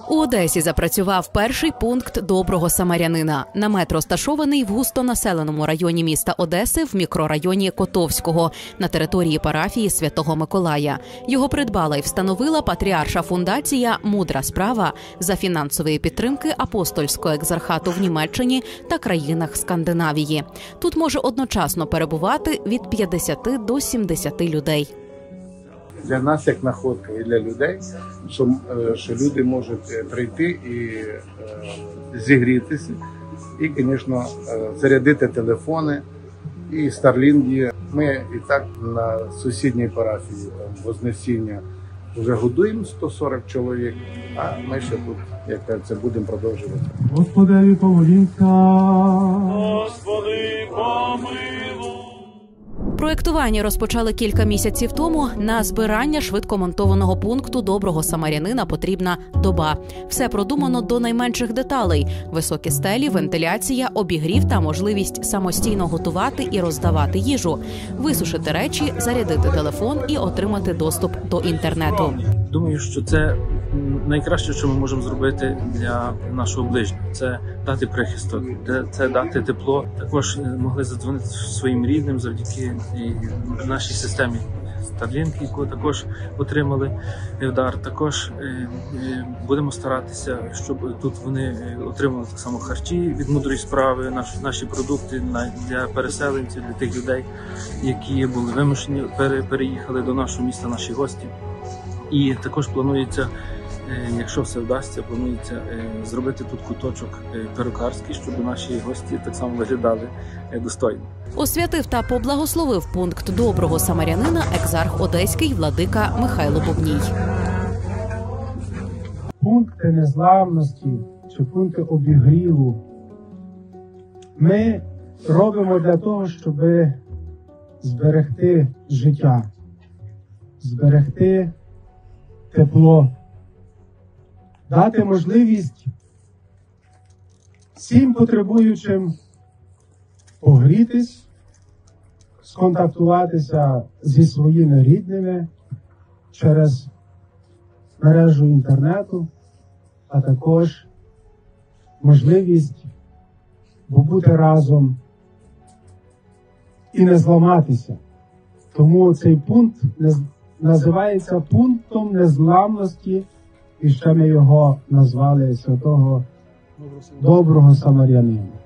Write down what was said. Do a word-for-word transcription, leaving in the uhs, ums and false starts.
У Одесі запрацював перший пункт «Доброго самарянина». Намет розташований в густонаселеному районі міста Одеси в мікрорайоні Котовського на території парафії Святого Миколая. Його придбала і встановила Патріарша фундація «Мудра справа» за фінансової підтримки апостольського екзархату в Німеччині та країнах Скандинавії. Тут може одночасно перебувати від п'ятдесяти до сімдесяти людей. Для нас як находка і для людей, що, що люди можуть прийти і е, зігрітися, і, звісно, зарядити телефони, і старлінги. Ми і так на сусідній парафії там, Вознесіння вже годуємо сто сорок чоловік, а ми ще тут, як це, будемо продовжувати. Господи, помолімся. Господи, помилуй. Проєктування розпочали кілька місяців тому. На збирання швидкомонтованого пункту «Доброго самарянина» потрібна доба. Все продумано до найменших деталей – високі стелі, вентиляція, обігрів та можливість самостійно готувати і роздавати їжу, висушити речі, зарядити телефон і отримати доступ до інтернету. Думаю, що це найкраще, що ми можемо зробити для нашого ближнього. Це дати прихисток, це дати тепло. Також могли задзвонити своїм рідним завдяки нашій системі Starlink, яку також отримали удар. Також будемо старатися, щоб тут вони отримали так само харчі від мудрої справи, наші, наші продукти для переселенців, для тих людей, які були вимушені, переїхали до нашого міста, наші гості. І також планується, якщо все вдасться, планується зробити тут куточок перукарський, щоб наші гості так само виглядали достойно. Освятив та поблагословив пункт «Доброго самарянина» екзарх одеський владика Михайло Бубній. Пункти незламності чи пункти обігріву ми робимо для того, щоб зберегти життя, зберегти тепло, дати можливість всім потребуючим погрітись, сконтактуватися зі своїми рідними через мережу інтернету, а також можливість побути разом і не зламатися. Тому цей пункт називається пунктом незламності, і ще ми його назвали святого Доброго самарянина.